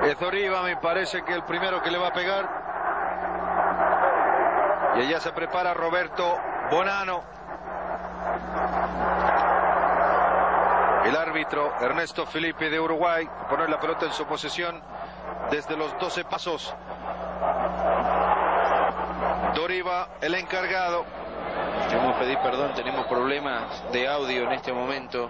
Es Doriva, me parece que el primero que le va a pegar. Y allá se prepara Roberto Bonano. El árbitro Ernesto Felipe de Uruguay pone la pelota en su posesión desde los 12 pasos. Doriva, el encargado. Queremos pedir perdón, tenemos problemas de audio en este momento.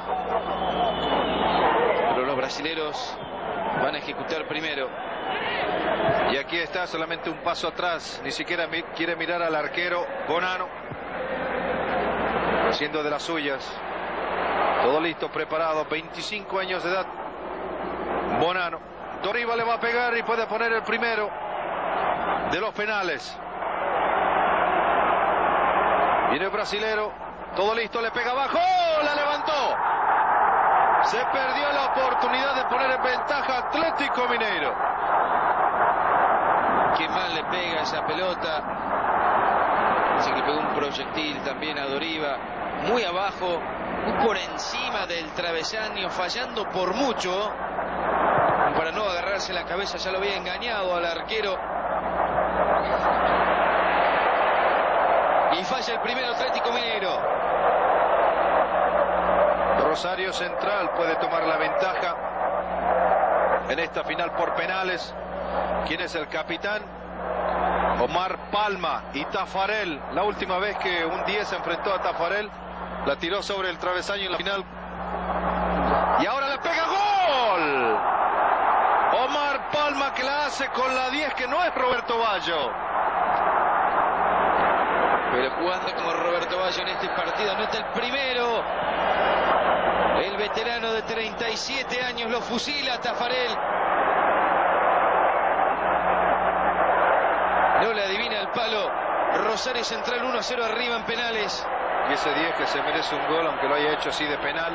Pero los brasileros van a ejecutar primero. Y aquí está, solamente un paso atrás. Ni siquiera quiere mirar al arquero Bonano. Haciendo de las suyas. Todo listo, preparado. 25 años de edad. Bonano. Doriva le va a pegar y puede poner el primero de los penales. Viene el brasilero. Todo listo, le pega abajo. ¡Oh! La levantó. Se perdió la oportunidad de poner en ventaja Atlético Mineiro. Qué mal le pega esa pelota. Dice que le pegó un proyectil también a Doriva. Muy abajo, muy por encima del travesaño, fallando por mucho. Para no agarrarse la cabeza, ya lo había engañado al arquero. Y falla el primero Atlético Mineiro. Rosario Central puede tomar la ventaja en esta final por penales. ¿Quién es el capitán? Omar Palma y Tafarel. La última vez que un 10 se enfrentó a Tafarel, la tiró sobre el travesaño en la final. Y ahora le pega gol. Omar Palma, que la hace con la 10, que no es Roberto Baggio. Pero jugando como Roberto Baggio en este partido, anota el primero. El veterano de 37 años lo fusila a Tafarel. No le adivina el palo. Rosario Central 1-0 arriba en penales. Y ese 10 que se merece un gol, aunque lo haya hecho así de penal.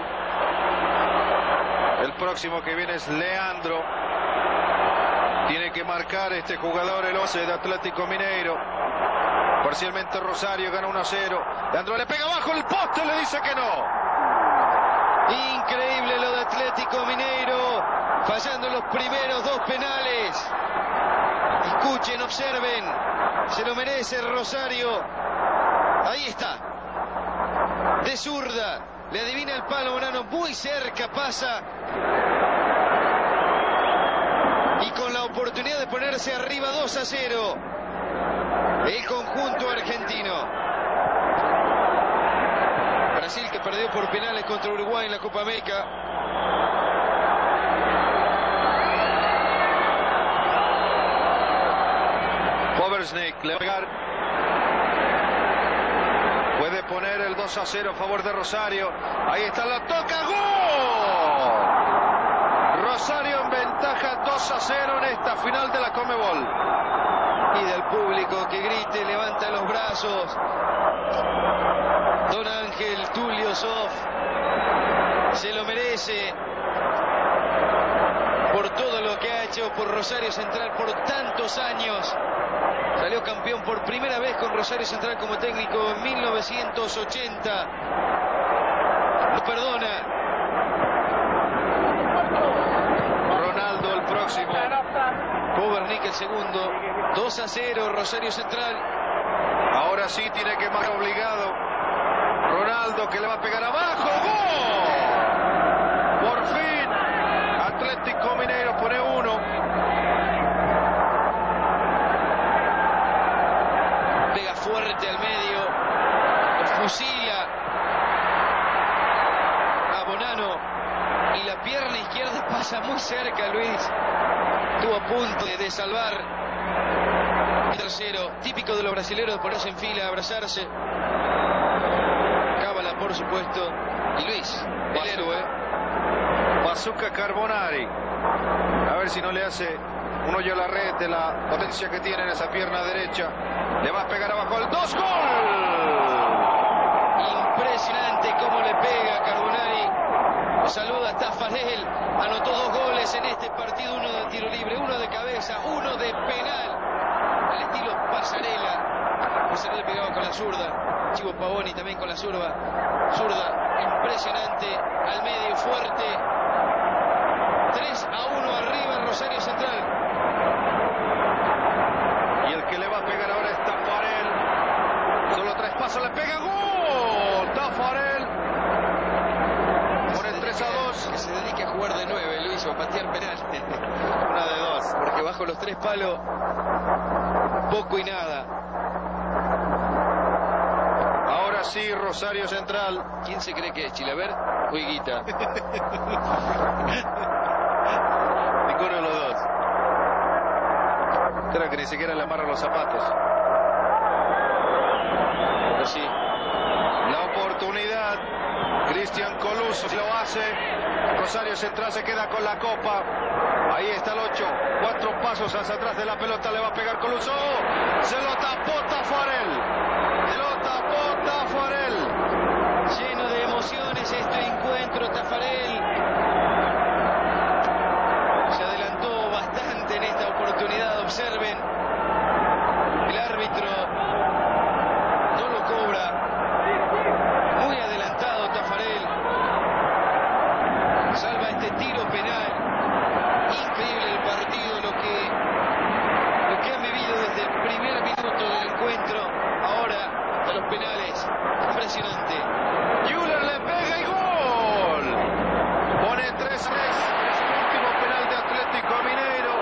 El próximo que viene es Leandro. Tiene que marcar este jugador, el 11 de Atlético Mineiro. Parcialmente Rosario gana 1-0. Leandro le pega abajo el poste, le dice que no. Increíble lo de Atlético Mineiro, fallando los primeros dos penales. Escuchen, observen, se lo merece Rosario. Ahí está, de zurda, le adivina el palo Bonano, muy cerca pasa. Y con la oportunidad de ponerse arriba 2-0, el conjunto argentino. Brasil, que perdió por penales contra Uruguay en la Copa América. Poversnik le va a pegar. Puede poner el 2-0 a favor de Rosario. Ahí está, la toca. ¡Gol! Rosario en ventaja 2-0 en esta final de la Conmebol. Y del público que grite, levanta los brazos. Don Ángel Tulio Zoff se lo merece por todo lo que ha hecho por Rosario Central por tantos años. Salió campeón por primera vez con Rosario Central como técnico en 1980. No perdona. Ronaldo el próximo. Povernick el segundo. 2-0 Rosario Central. Ahora sí tiene que marcar obligado. Ronaldo, que le va a pegar abajo. ¡Gol! Por fin Atlético Mineiro pone 1. Pega fuerte al medio, lo fusila a Bonano y la pierna izquierda pasa muy cerca. Luis estuvo a punto de salvar. El tercero, típico de los brasileños, de ponerse en fila, abrazarse. Cábala, por supuesto. Y Luis, el héroe. Bazooka Carbonari. A ver si no le hace un hoyo a la red de la potencia que tiene en esa pierna derecha. Le va a pegar abajo el 2. ¡Gol! Impresionante cómo le pega Carbonari. Lo saluda Tafarel. Anotó 2 goles en este partido. Uno de tiro libre, uno de cabeza, uno de penal. Al estilo Pasarela. Pasarela pegaba con la zurda. Chivo Pavoni también con la zurda. Impresionante. Al medio fuerte. 3-1 arriba Rosario Central. penales o a patear penales. Una de dos, porque bajo los 3 palos, poco y nada. Ahora sí, Rosario Central. ¿Quién se cree que es? ¿Chilaver o Higuita? Ninguno de los dos. Creo que ni siquiera le amarran los zapatos. Pero sí. La oportunidad. Cristian Coluso lo hace. Rosario Central se queda con la copa. Ahí está el 8. 4 pasos hacia atrás de la pelota. Le va a pegar Coluso. Se lo tapó Tafarel. Se lo tapó Tafarel. Lleno de emociones este encuentro. Tafarel se adelantó bastante en esta oportunidad. Observen. El árbitro no lo cobra. Muy adelantado Tafarel. Salva este tiro penal. Increíble el partido, lo que han vivido desde el primer minuto del encuentro. Ahora a los penales. Impresionante. Müller le pega y gol. Pone 3-3. Es el último penal de Atlético Mineiro.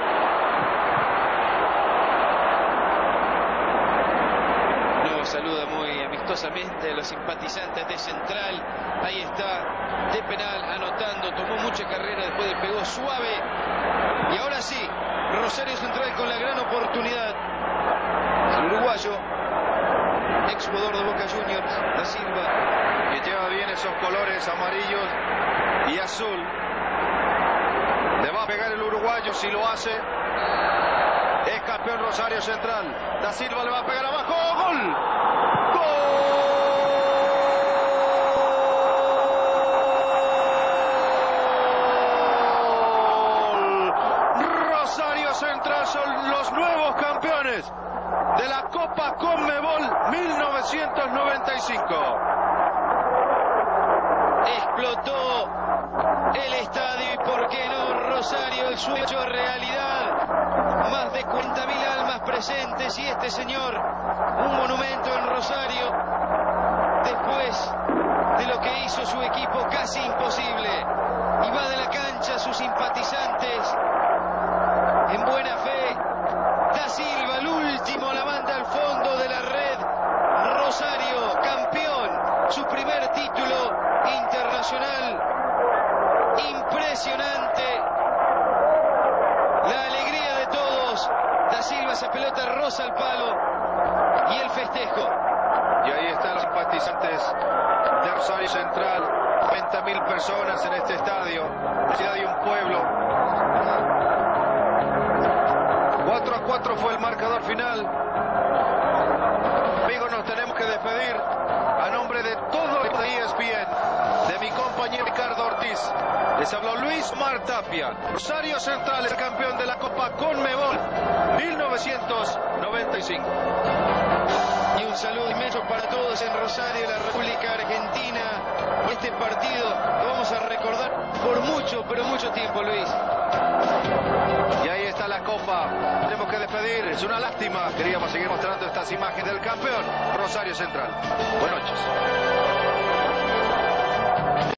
Nos saluda muy amistosamente a los simpatizantes de Central. Ahí está, de penal, anotando. Tomó mucha carrera, después le pegó suave. Y ahora sí, Rosario Central con la gran oportunidad. El uruguayo, ex jugador de Boca Juniors, Da Silva, Que lleva bien esos colores amarillos y azul. Le va a pegar el uruguayo si lo hace. Es campeón Rosario Central. Da Silva le va a pegar abajo. ¡Gol! ¡Gol! Rosario Central son los nuevos campeones de la Copa Conmebol 1995. explotó el estadio y por qué no Rosario, el sueño hecho realidad. Más de 40.000 almas presentes y este señor, un monumento en Rosario, después de lo que hizo su equipo casi imposible. Y va de la cancha sus simpatizantes en buena fe. Da Silva, el último, la manda al fondo de la red. Rosario, campeón, su primer título internacional. Impresionante. La alegría de todos. Da Silva, esa pelota roza el palo. Y el festejo. Y ahí están los simpatizantes de Rosario Central. 90.000 personas en este estadio. Ciudad de un pueblo. 4-4 fue el marcador final. Amigos, nos tenemos que despedir. A nombre de todo el ESPN, de mi compañero Ricardo Ortiz, les habló Luis Omar Tapia. Rosario Central es campeón de la Copa Conmebol 1995. Y un saludo inmenso para todos en Rosario, la República Argentina. Este partido lo vamos a recordar por mucho, pero mucho tiempo, Luis. Y ahí está la copa. Tenemos que despedir. Es una lástima. Queríamos seguir mostrando estas imágenes del campeón Rosario Central. Buenas noches.